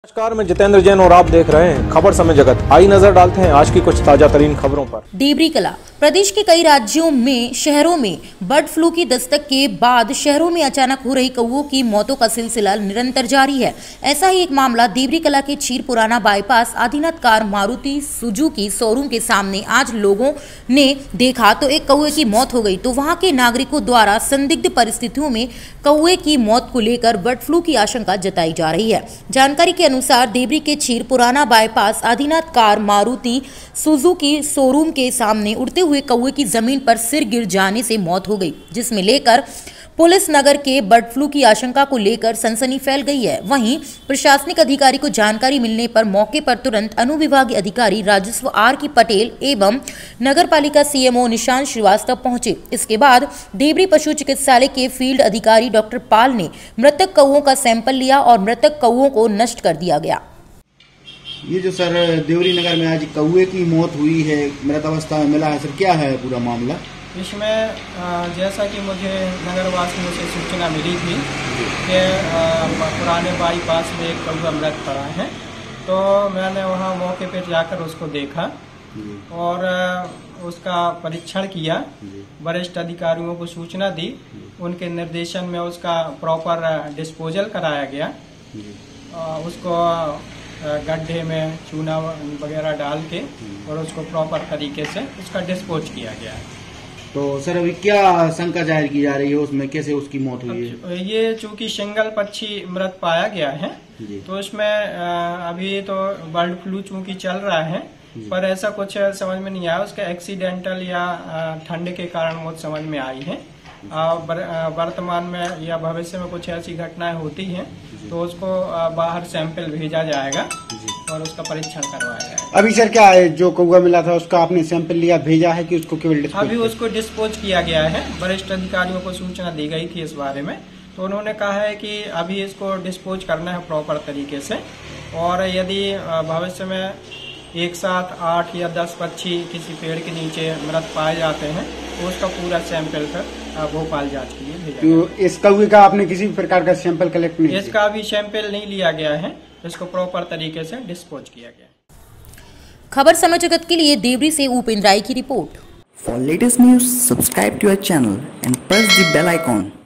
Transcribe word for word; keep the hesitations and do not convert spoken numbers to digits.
नमस्कार, मैं जितेंद्र जैन और आप देख रहे हैं खबर समय जगत। आई नजर डालते हैं आज की कुछ ताजा तरीन खबरों पर। देवरी कला। प्रदेश के कई राज्यों में शहरों में बर्ड फ्लू की दस्तक के बाद शहरों में अचानक हो रही कौओं की मौतों का सिलसिला निरंतर जारी है। ऐसा ही एक मामला देवरी कला के चीर पुराना bypass Adinath car Maruti Suzuki showroom के सामने आज लोगों ने देखा तो एक कौए की मौत हो गई, तो वहां के नागरिकों द्वारा संदिग्ध परिस्थितियों में कौए की मौत को लेकर बर्ड फ्लू की आशंका जताई जा रही है। जानकारी के अनुसार देवरी के चीर पुराना bypass Adinath car Maruti Suzuki showroom के सामने उड़ते हुए कौए की जमीन पर सिर गिर जाने से मौत हो गई, जिसमें लेकर पुलिस नगर के बर्ड फ्लू की आशंका को लेकर सनसनी फैल गई है। वहीं प्रशासनिक अधिकारी को जानकारी मिलने पर मौके पर तुरंत अनुविभागीय अधिकारी राजस्व आर की पटेल एवं नगर पालिका सीएमओ निशांत श्रीवास्तव पहुंचे। इसके बाद देवरी पशु चिकित्सालय के फील्ड अधिकारी डॉक्टर पाल ने मृतक कौओं का सैंपल लिया और मृतक कौओं को नष्ट कर दिया गया। ये जो सर देवरी नगर में आज कौए की मौत हुई है, मृत अवस्था में मिला है, सर क्या है पूरा मामला? इसमें जैसा कि मुझे नगरवासियों से सूचना मिली थी कि पुराने बाईपास में एक कौआ मृत पड़ा है, तो मैंने वहां मौके पे जाकर उसको देखा और उसका परीक्षण किया। वरिष्ठ अधिकारियों को सूचना दी, उनके निर्देशन में उसका प्रॉपर डिस्पोजल कराया गया। उसको गड्ढे में चूना वगैरह डाल के और उसको प्रॉपर तरीके से उसका डिस्पोज किया गया है। तो सर अभी क्या शंका जाहिर की जा रही है उसमें, कैसे उसकी मौत हुई है? ये चूंकि सिंगल पक्षी मृत पाया गया है, तो इसमें अभी तो बर्ड फ्लू चूंकि चल रहा है, पर ऐसा कुछ समझ में नहीं आया उसका एक्सीडेंटल या ठंड के कारण मौत समझ में आई है। वर्तमान में या भविष्य में कुछ ऐसी घटनाएं होती हैं तो उसको बाहर सैंपल भेजा जाएगा और उसका परीक्षण करवाया जाएगा। अभी सर क्या है, जो कौआ मिला था उसका आपने सैंपल लिया, भेजा है कि उसको केवल डिस्पोज? अभी उसको डिस्पोज किया गया है। वरिष्ठ अधिकारियों को सूचना दी गई थी इस बारे में, तो उन्होंने कहा है कि अभी इसको डिस्पोज करना है प्रॉपर तरीके से, और यदि भविष्य में एक साथ आठ या दस पक्षी किसी पेड़ के नीचे मृत पाए जाते हैं तो उसका पूरा सैंपल कर भोपाल जांच के लिए भेजा। तो इस कौए का आपने किसी भी प्रकार का सैंपल कलेक्ट नहीं? इसका भी सैंपल नहीं लिया गया है, इसको प्रॉपर तरीके से डिस्पोज किया गया। खबर समय जगत के लिए देवरी से उपेंद्र राय की report. For latest news subscribe to our channel and press the bell icon.